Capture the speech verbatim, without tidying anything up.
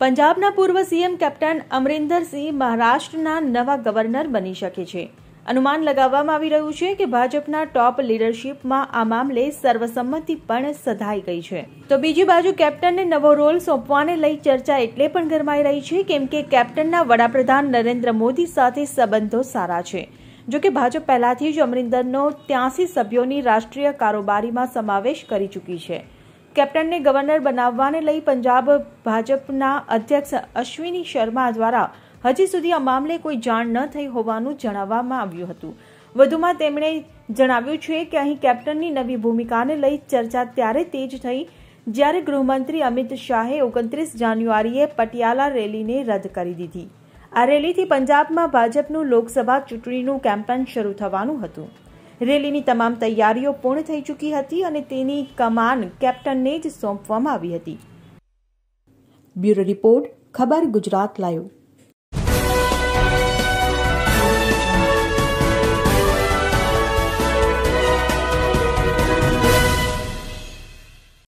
પંજાબના પૂર્વ CM captain અમરિન્દરસિંહ મહારાષ્ટ્રના નવા ગવર્નર બની શકે છે। અનુમાન લગાવવામાં આવી રહ્યું છે કે ભાજપના ટોપ લીડરશીપમાં આ મામલે સર્વસંમતિ પણ સધાઈ ગઈ છે। તો બીજી બાજુ કેપ્ટનને નવો રોલ સોંપવાને લઈ ચર્ચા એટલે પણ ગરમાઈ રહી છે કેમ કે કેપ્ટનના વડાપ્રધાન નરેન્દ્ર મોદી સાથે સંબંધો સારા છે। જો કે ભાજપ પહેલાથી જ અમરિન્દરનો ત્યાસી સભ્યોની રાષ્ટ્રીય કારોબારીમાં સમાવેશ કરી ચૂકી છે। કેપ્ટનને ગવર્નર બનાવવાને લઈ પંજાબ ભાજપના અધ્યક્ષ અશ્વિની શર્મા દ્વારા હજી સુધી આ મામલે કોઈ જાણ ન થઈ હોવાનું જણાવવામાં આવ્યું હતું। વધુમાં તેમણે જણાવ્યું છે કે અહીં કેપ્ટનની નવી ભૂમિકાને લઈ ચર્ચા ત્યારે તેજ થઈ જ્યારે ગૃહમંત્રી અમિત શાહે ઓગણત્રીસ જાન્યુઆરીએ પટિયાલા રેલીને રદ કરી દીધી। આ રેલીથી પંજાબમાં ભાજપનું લોકસભા ચૂંટણીનું કેમ્પેન શરૂ થવાનું હતું। રેલીની તમામ તૈયારીઓ પૂર્ણ થઈ ચૂકી હતી અને તેની કમાન કેપ્ટનને જ સોંપવામાં આવી હતી। બ્યુરો રિપોર્ટ, ખબર ગુજરાત લાઈવ।